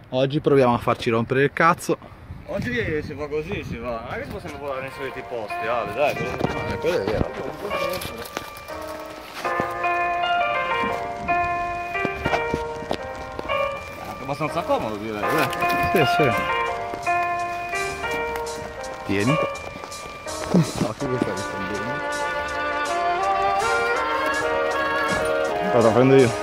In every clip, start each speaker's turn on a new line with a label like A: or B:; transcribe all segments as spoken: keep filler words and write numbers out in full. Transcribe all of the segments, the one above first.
A: Oggi proviamo a farci rompere il cazzo.
B: Oggi si va così, si va. Non è che possiamo volare nei soliti posti, Ale, dai.
A: No, quello è vero.
B: È anche abbastanza comodo, direi, dai.
A: Sì, sì. Tieni. No, che vuoi fare rispondendo?
B: Cosa prendo io?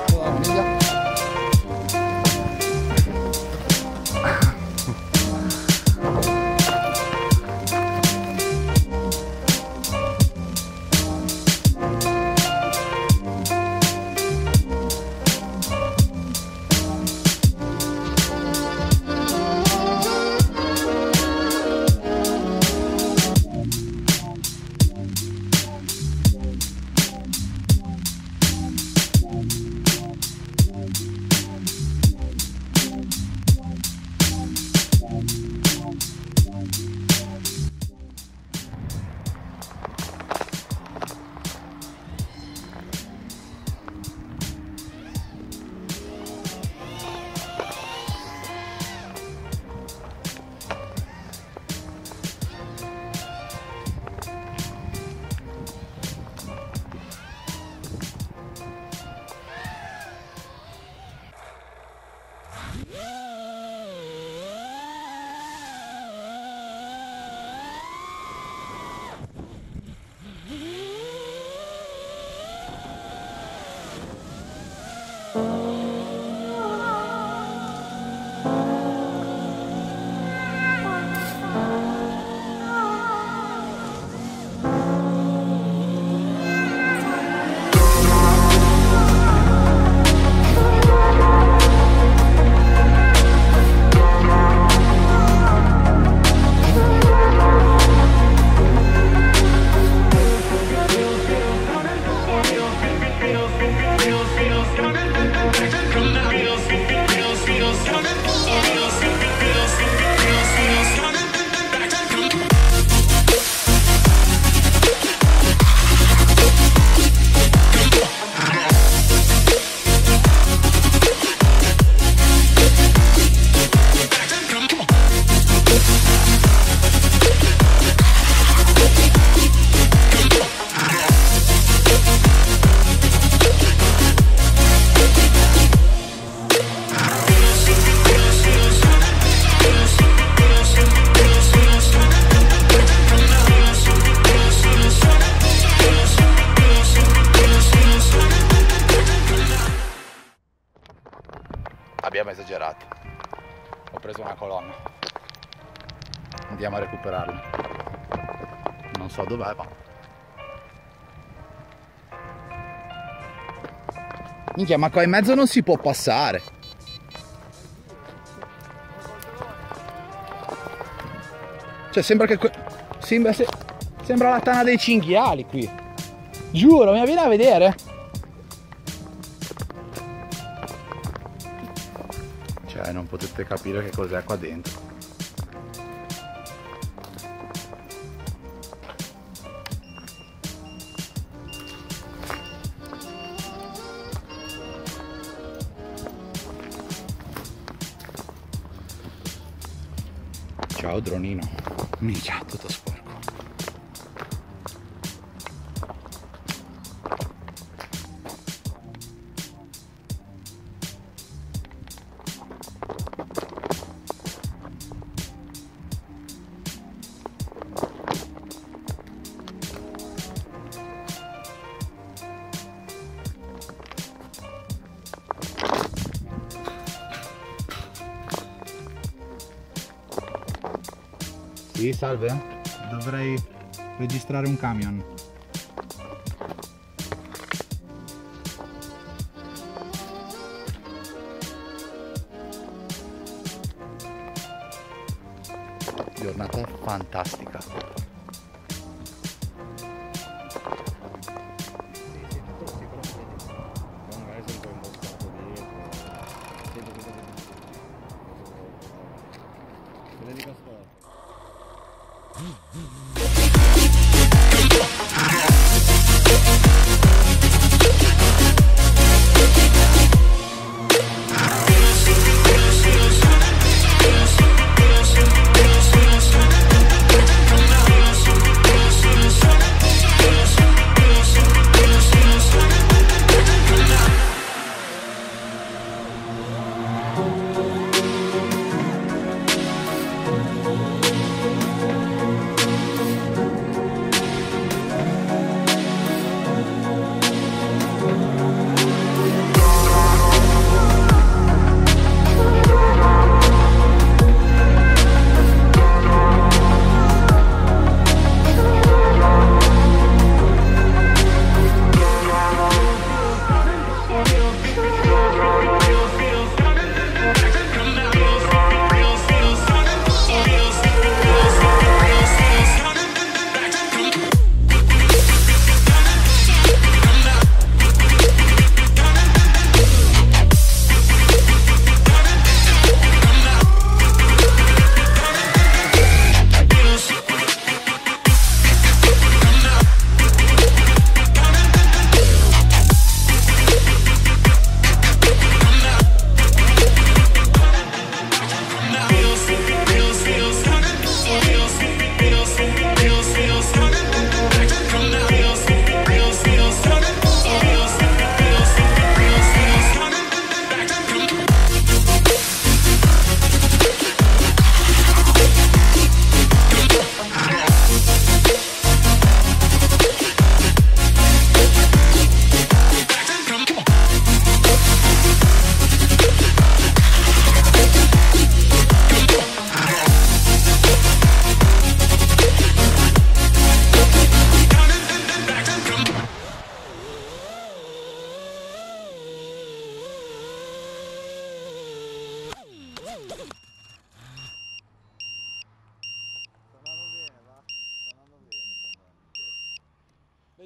A: Abbiamo esagerato. Ho preso una colonna. Andiamo a recuperarla. Non so dov'è, ma... Minchia, ma qua in mezzo non si può passare. Cioè sembra che... Que... Sembra, se... sembra la tana dei cinghiali qui. Giuro, mi viene a vedere? Cioè non potete capire che cos'è qua dentro. Ciao dronino. Minchia, tutto sporco. Sì, salve. Dovrei registrare un camion. Giornata fantastica.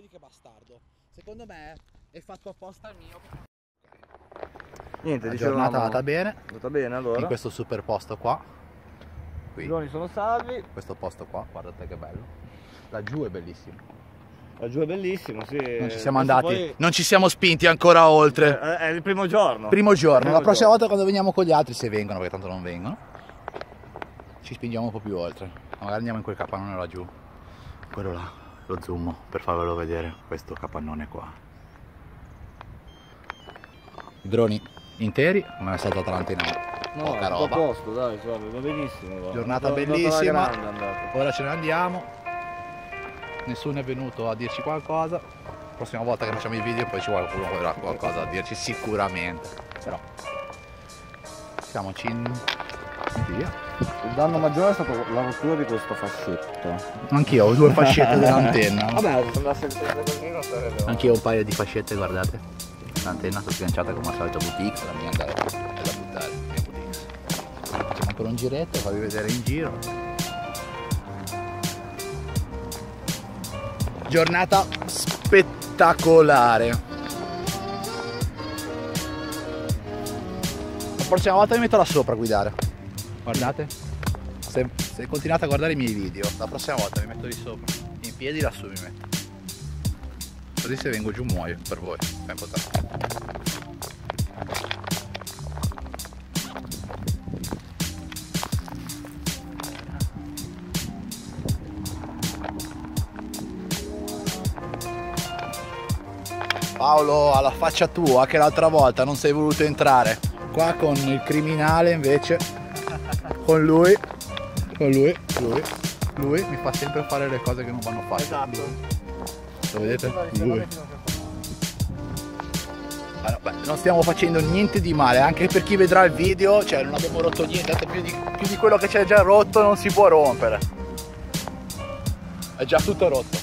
A: vedi che bastardo. Secondo me è fatto apposta al mio.
B: Niente,
A: La
B: dicevamo,
A: giornata è andata bene.
B: è andata bene allora.
A: In questo super posto qua. Qui.
B: I droni sono salvi.
A: Questo posto qua, guardate che bello. Laggiù è bellissimo.
B: Laggiù è bellissimo, sì.
A: Non ci siamo
B: Adesso
A: andati,
B: poi...
A: non ci siamo spinti ancora oltre.
B: È il primo giorno.
A: Primo giorno,
B: primo
A: la prossima
B: giorno.
A: volta quando veniamo con gli altri, se vengono, perché tanto non vengono, ci spingiamo un po' più oltre. Magari andiamo in quel capannone laggiù. Quello là, lo zoom per farvelo vedere, questo capannone qua. I droni interi, ma è stata l'antenna.
B: No,
A: Poca
B: tutto
A: roba.
B: a posto, dai, va benissimo. Va.
A: Giornata
B: Andata-
A: bellissima.
B: andata alla grande, è andata.
A: Ora ce ne andiamo. Nessuno è venuto a dirci qualcosa. La prossima volta che facciamo i video poi ci qualcuno avrà qualcosa da dirci sicuramente. Però siamoci in, in via.
B: Il danno maggiore è stato la rottura di questo fascetto.
A: Anch'io ho due fascette dell'antenna.
B: Vabbè, se andasse sempre così non sarebbe.
A: Anch'io ho un paio di fascette, guardate. L'antenna sta sganciata come al solito V T X, la mia andare è da buttare, la mia V T X. Facciamo ancora un giretto, farvi vedere in giro. Giornata spettacolare. La prossima volta mi metto là sopra a guidare. Guardate. Se, se continuate a guardare i miei video, la prossima volta mi metto lì sopra. In piedi lassù mi metto. Così se vengo giù muoio per voi. Tempo tanto. Paolo, alla faccia tua che l'altra volta non sei voluto entrare. Qua con il criminale invece, con lui, con lui, lui, lui mi fa sempre fare le cose che non vanno fatte.
B: Esatto.
A: Lo vedete? Lui. Allora, beh, non stiamo facendo niente di male, anche per chi vedrà il video, cioè non abbiamo rotto niente, tanto più di, più di quello che c'è già rotto non si può rompere. È già tutto rotto.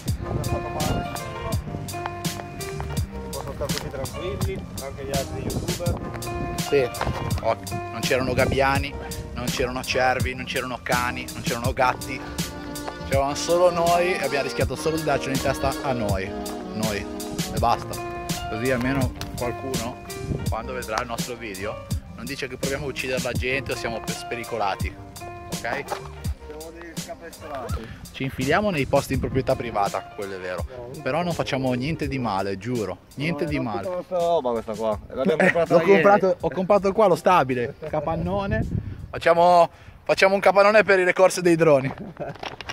B: Così tranquilli, anche gli altri youtuber.
A: Sì, oh, non c'erano gabbiani, non c'erano cervi, non c'erano cani, non c'erano gatti, c'eravamo solo noi e abbiamo rischiato solo di darcelo in testa a noi, noi, e basta. Così almeno qualcuno, quando vedrà il nostro video, non dice che proviamo a uccidere la gente o siamo spericolati, ok?
B: Siamo dei scapestrati.
A: Ci infiliamo nei posti in proprietà privata, quello è vero, però non facciamo niente di male, giuro, niente
B: No,
A: di
B: è
A: male.
B: tutta nostra roba questa qua. L'abbiamo
A: Eh,
B: comprata
A: l'ho
B: ieri.
A: comprato, ho comprato qua lo stabile, capannone, facciamo, facciamo un capannone per le corse dei droni.